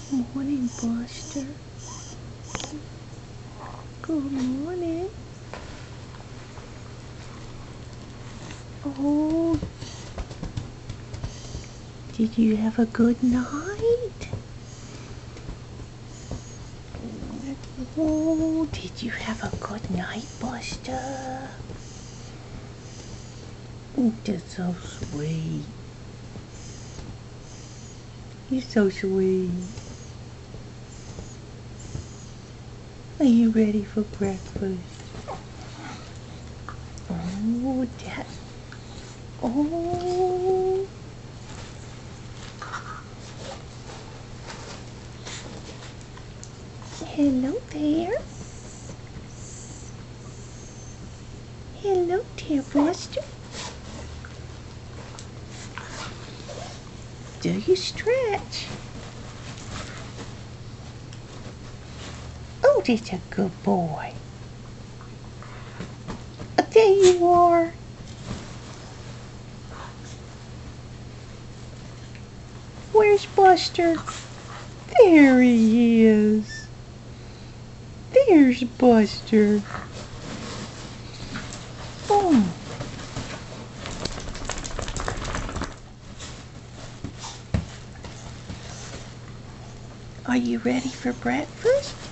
Morning, Buster. Good morning. Oh, did you have a good night? Oh, did you have a good night, Buster? That's so sweet. You're so sweet. Are you ready for breakfast? Oh, Dad. Oh. Hello there. Hello there, Buster. Do you stretch? Oh, that's a good boy. Oh, there you are. Where's Buster? There he is. There's Buster. Boom. Are you ready for breakfast?